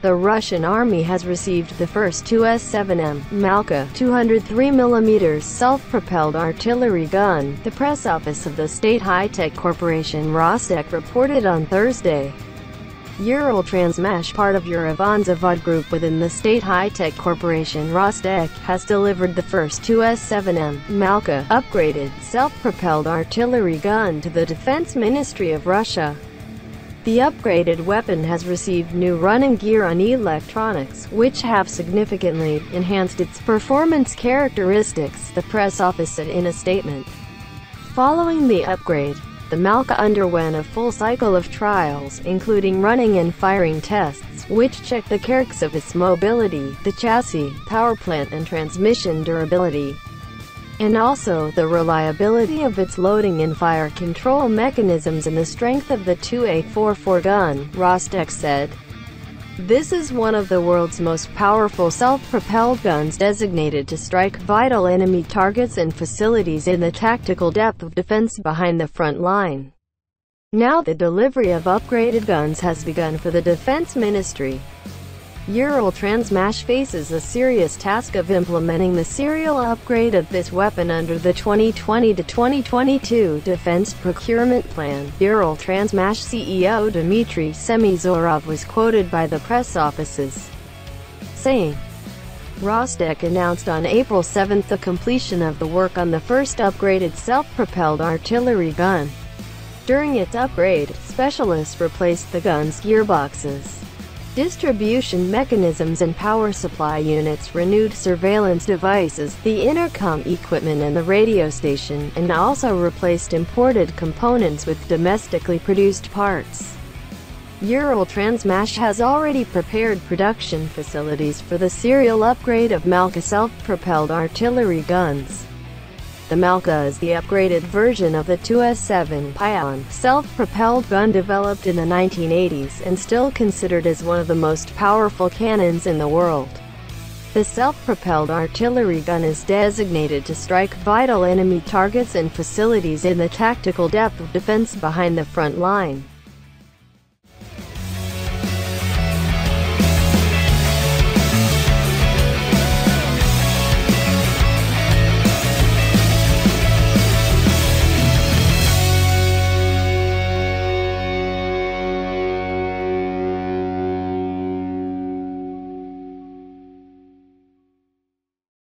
The Russian army has received the first 2S-7M Malka 203mm self-propelled artillery gun, the press office of the state high-tech corporation Rostec reported on Thursday. Uraltransmash, part of Uralvagonzavod Group within the state high-tech corporation Rostec, has delivered the first 2S-7M Malka upgraded self-propelled artillery gun to the Defense Ministry of Russia. The upgraded weapon has received new running gear and electronics, which have significantly enhanced its performance characteristics, the press office said in a statement. Following the upgrade, the Malka underwent a full cycle of trials, including running and firing tests, which checked the characteristics of its mobility, the chassis, powerplant and transmission durability, and also the reliability of its loading and fire control mechanisms and the strength of the 2A44 gun, Rostec said. This is one of the world's most powerful self-propelled guns designated to strike vital enemy targets and facilities in the tactical depth of defense behind the front line. Now the delivery of upgraded guns has begun for the Defense Ministry. Uraltransmash faces a serious task of implementing the serial upgrade of this weapon under the 2020-2022 Defense Procurement Plan. Uraltransmash CEO Dmitry Semizorov was quoted by the press offices saying, Rostec announced on April 7 the completion of the work on the first upgraded self-propelled artillery gun. During its upgrade, specialists replaced the gun's gearboxes, distribution mechanisms and power supply units, renewed surveillance devices, the intercom equipment and the radio station, and also replaced imported components with domestically produced parts. Uraltransmash has already prepared production facilities for the serial upgrade of Malka self-propelled artillery guns. The Malka is the upgraded version of the 2S-7 Pion self-propelled gun developed in the 1980s and still considered as one of the most powerful cannons in the world. The self-propelled artillery gun is designated to strike vital enemy targets and facilities in the tactical depth of defense behind the front line.